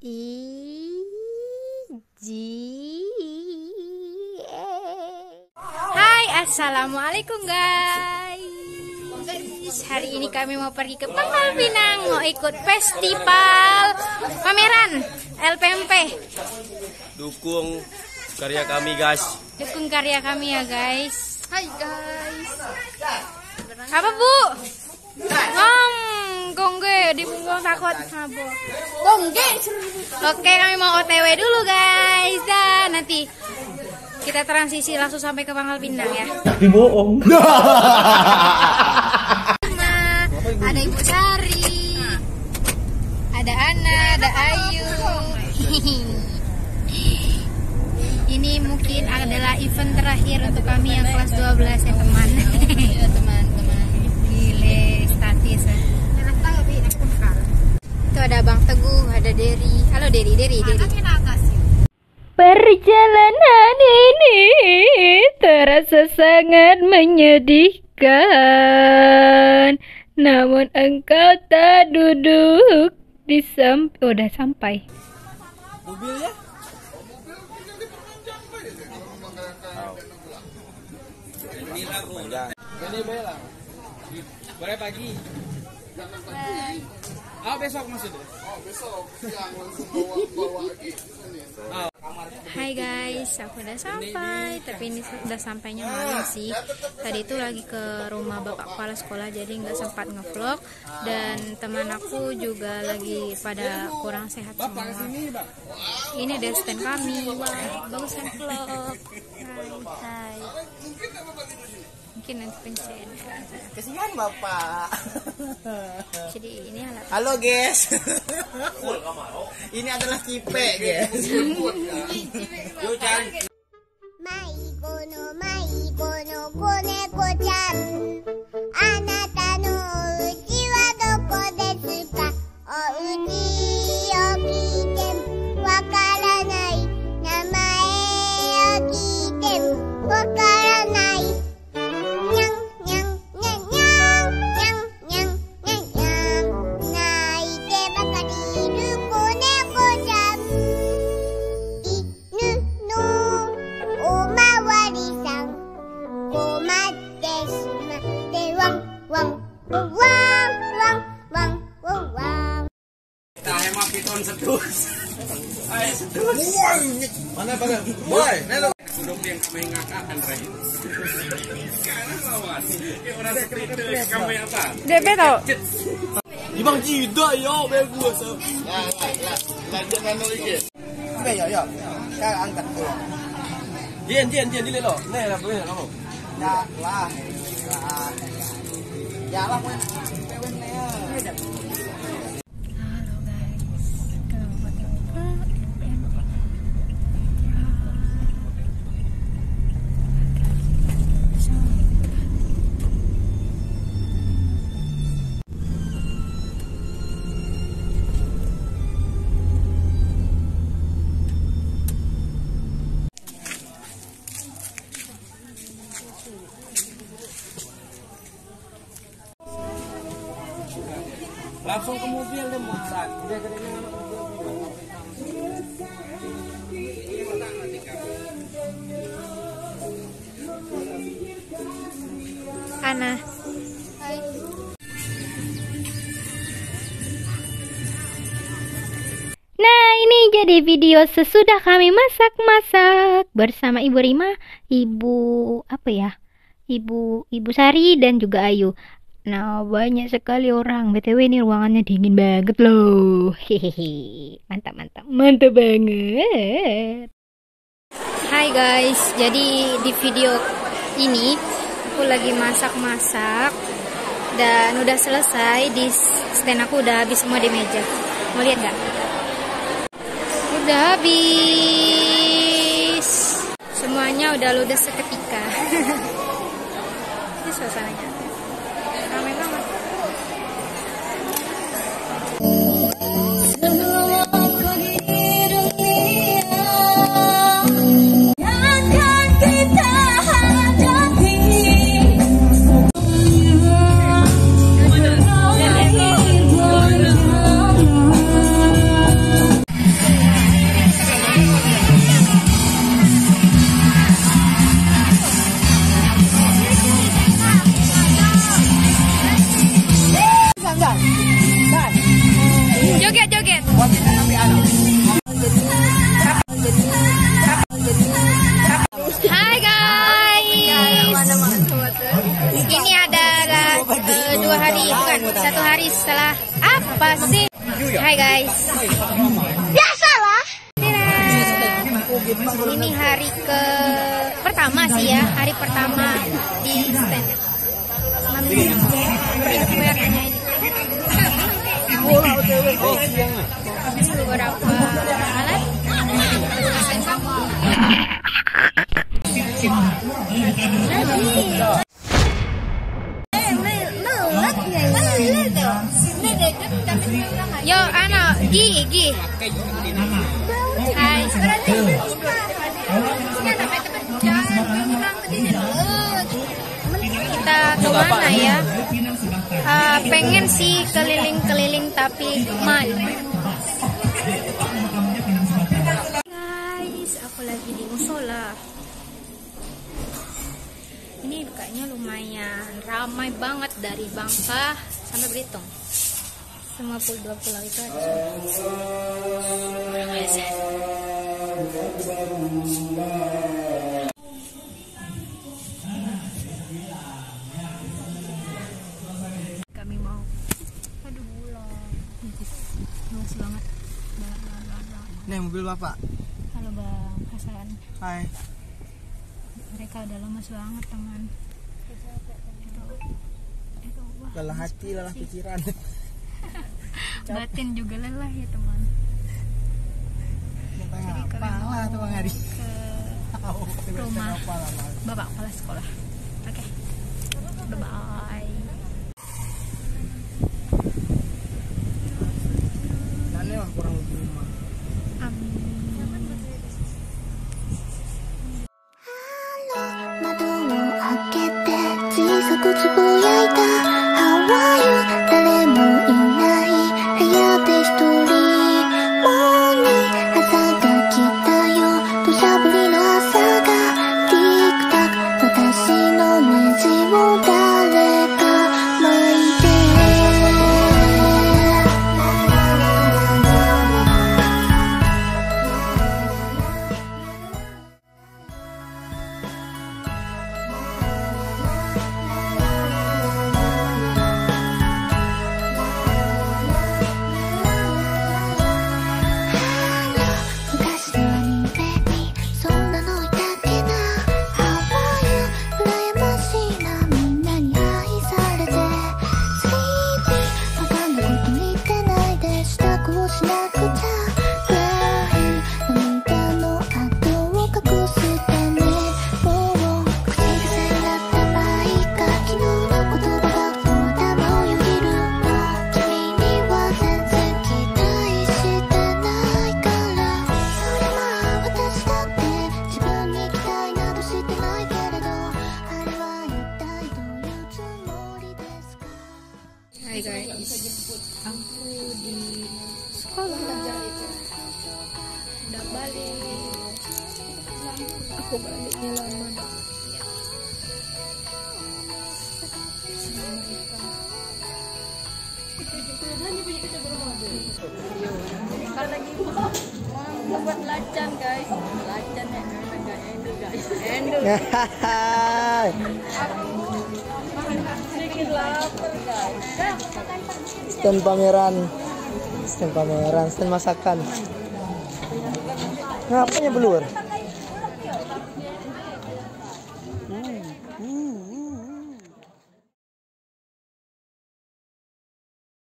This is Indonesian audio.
Hai, assalamualaikum guys. Hari ini kami mau pergi ke Pangkal Pinang, mau ikut festival pameran LPMP. Dukung karya kami guys. Dukung karya kami ya guys. Hai guys. Apa bu? Gongge di punggung takut mabuk. Gongge. Oke, kami mau OTW dulu guys. Dan nanti kita transisi langsung sampai ke Pangkal Pinang ya. Tapi bohong. Ada Ibu Sari, ada Ana, ada Ayu. Ini mungkin adalah event terakhir untuk kami yang kelas 12 ya teman. Ya teman-teman. Gile, statis ya. Itu ada Bang Teguh, ada Dery. Halo Dery. Perjalanan ini terasa sangat menyedihkan. Namun engkau tak duduk di samping. Oh, udah sampai. Mobilnya? Ini Bella. Boleh pagi. Oh, besok maksudnya? Oh, besok. Siang langsung bawa lagi. Hai guys, aku udah sampai, tapi ini udah sampainya malam sih. Tadi itu lagi ke rumah bapak kepala sekolah, jadi nggak sempat ngevlog. Dan teman aku juga lagi pada kurang sehat semua. Ini ada stand kami, wah bagusan vlog. Hai. Mungkin nanti pensiun. Kesian bapak. Jadi ini alat. Halo guys. Ini adalah kipe guys. Yuk Chan. Maigo no koneko-chan. Anata no uchi wa doko desu ka? O uchi o kiite wakaranai. Namae o kiite wakaranai. Mana pada? Boy, nelo. Sudah yang kami ngakakan Rai. Karena lawan. Ya orang sekrete kami apa? DP tau. Ibang tidak ya, bagus. Ya. Lanjutkan lagi. Oke, ya. Saya angkat tuh. Dian dile lo. Nih lah boleh kamu. Ya lah. Ya lah wen. Langsung ke mobil deh musak. Ana. Hai. Nah, ini jadi video sesudah kami masak-masak bersama Ibu Rima, Ibu Sari dan juga Ayu. Nah, banyak sekali orang. BTW ini ruangannya dingin banget loh. Hehehe. Mantap banget. Hai guys, jadi di video ini aku lagi masak-masak dan udah selesai. Di stand aku udah habis semua di meja. Mau lihat nggak? Udah habis. Semuanya udah ludes seketika. Ini suasananya. Ramai banget. Biasalah. Ini hari pertama sih ya, hari pertama di stand. Beberapa alat. Yo, Gi. Hai. Kita kemana ya? Pengen sih keliling-keliling tapi malu. Guys, aku lagi di musola. Ini kayaknya lumayan ramai banget dari Bangka sampai Belitung. Semua dua pulau itu ada. Kami mau pulang. Luas banget. Nih mobil bapak. Halo Bang Hasan. Hai. Mereka udah lemas banget teman. Lelah hati, lelah pikiran. Batin juga lelah ya teman. Jadi kalian mau ke rumah bapak kepala sekolah. Oke, bye bye. Nane lah kurang lebih rumah. Amin. 窓を開けて小さくつぶやいた How are you 誰もいない部屋で一人もうに朝が来たよ土砂降りの朝がティックタック私のネジを誰か巻いて Hai guys, aku di sekolah, udah balik. Aku baliknya lama dong. Kalau lagi mau buat lacan guys, lacan ya enggak endul guys, endul. Sedikit lapar guys. Stand pameran, stand masakan. Ngapanya belur?